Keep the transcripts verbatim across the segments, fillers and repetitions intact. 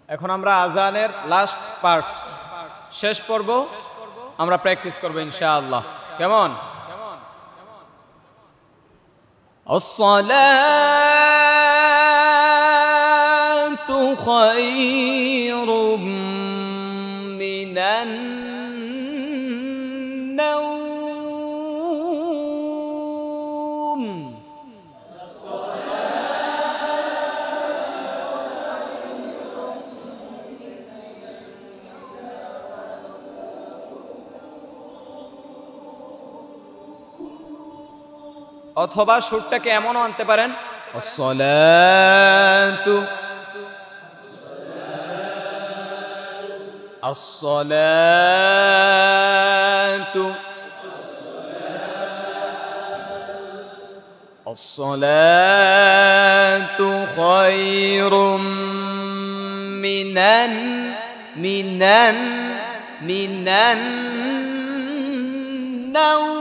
এখন আমরা আজানের লাস্ট পার্ট শেষ পর্ব আমরা প্র্যাকটিস করব ইনশাআল্লাহ। কেমন? আসসালাতু খায়রুম মিনান নাওম। অথবা সুরটাকে এমনও আনতে পারেন, আসসালাতু আসসালাতু আসসালাতু খায়রুম মিনান মিনান মিনান নাওম।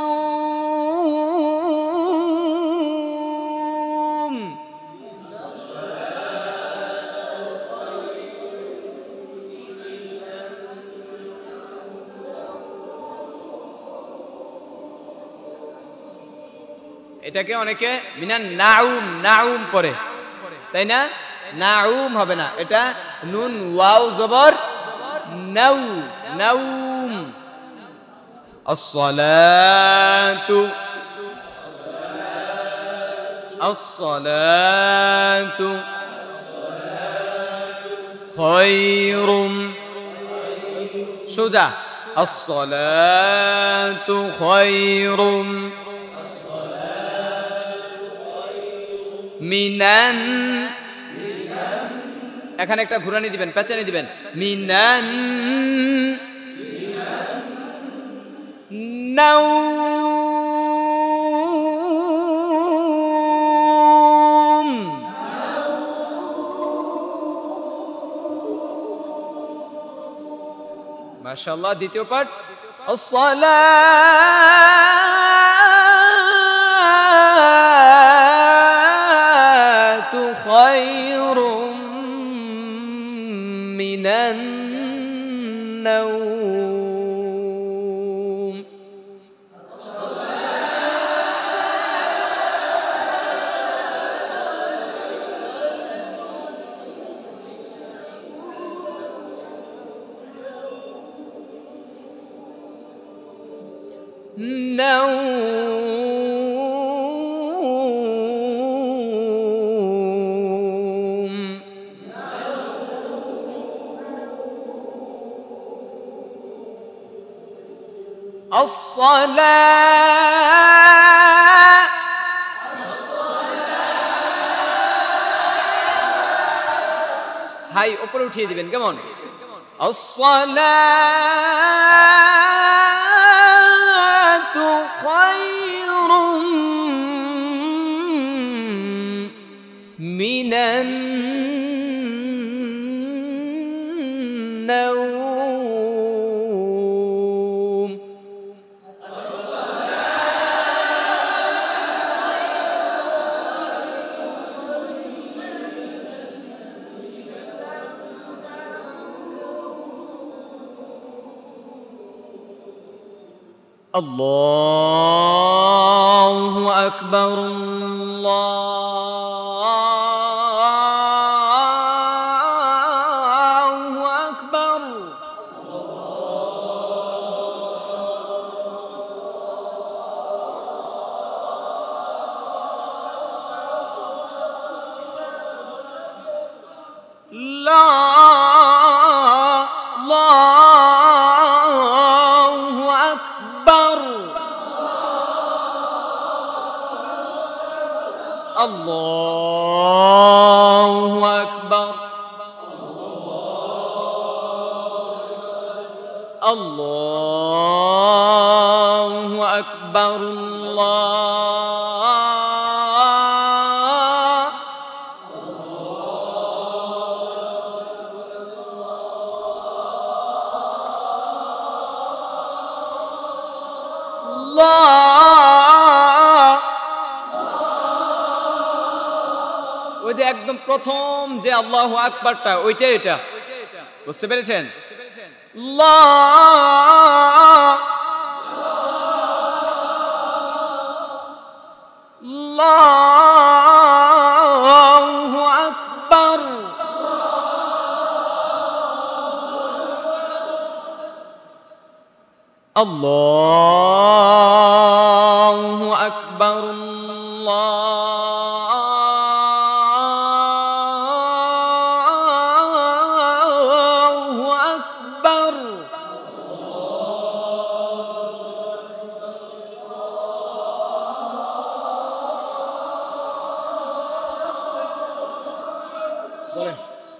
এটাকে অনেকে মিনান নাউম নাউম পড়ে, তাই না? নাউম হবে না, এটা নুন ওয়াও জবর নাউ নাউম। আসসালাতু আসসালাতু খায়রুম, সোজা আসসালাতু খায়রুম মিনান, এখানে একটা ঘুরানি দিবেন, পেঁচানি দিবেন, মিনান নাওম। মাশাআল্লাহ। দ্বিতীয় পার্ট, আসসালাতু খায়রুম মিনান নাওম। নাওম الصلاة হাই উপরে উঠিয়ে দিবেন, কেমন? الصلاة خير من النوم. الله أكبر الله أكبر. لا الله أكبر. الله أكبر. الله أكبر. الله ওই যে একদম প্রথম যে আল্লাহু আকবারটা ওইটাই এটা, বুঝতে পেরেছেন? আল্লাহু আকবার। আল্লাহু আকবার। আল্লাহু আকবার। বলেন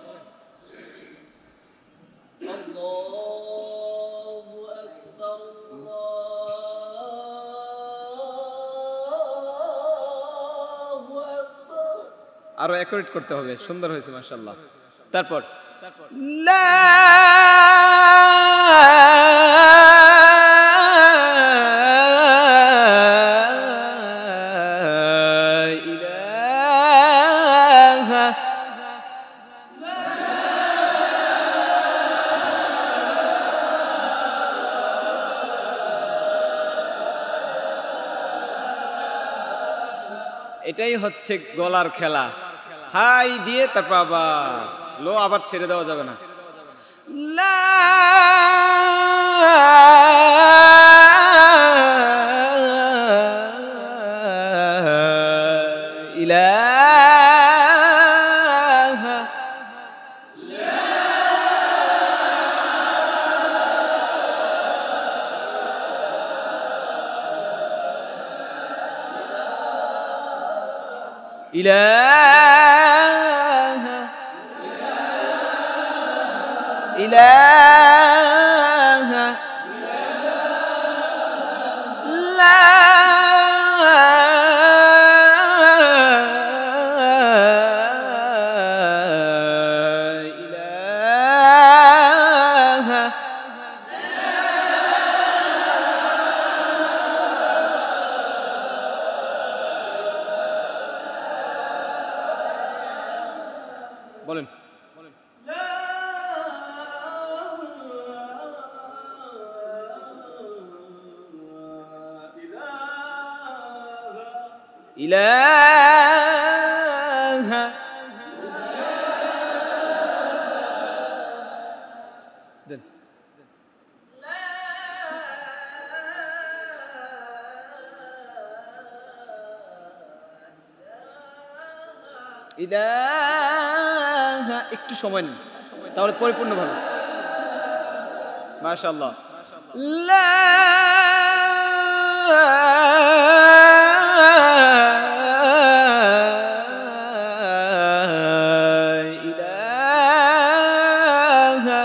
আরো অ্যাকুরেট করতে হবে, সুন্দর হয়েছে মাশাআল্লাহ। তারপর লা ইলাহা এটাই হচ্ছে গলার খেলা। হাই দিয়ে তারপর আবার লো, আবার ছেড়ে দেওয়া যাবে না। লা ইলাহা ইলাহা ইলাহা লা ইলাহা বলেন ইলাহা দেন ইলাহা, একটু সময় নিন তাহলে পরিপূর্ণ ভাবে। মাশাআল্লাহ। লা ইলাহা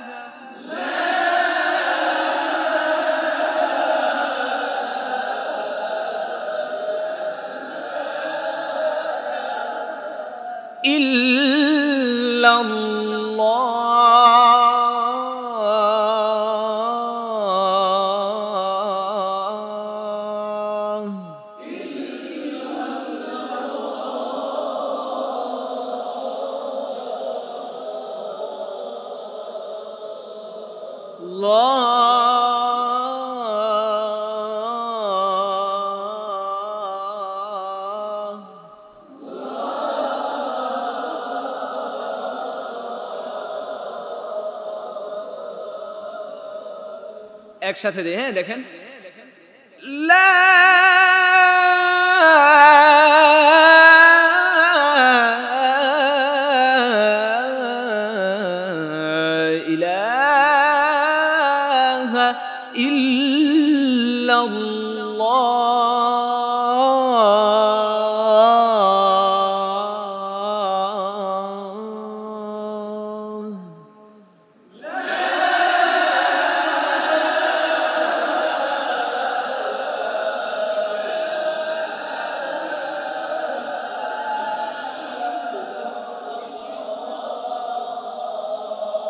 একসাথে দিয়ে, হ্যাঁ দেখেন লা ইলাহা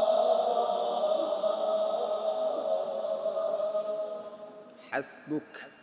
ইল্লাল্লাহ। হাসবুক।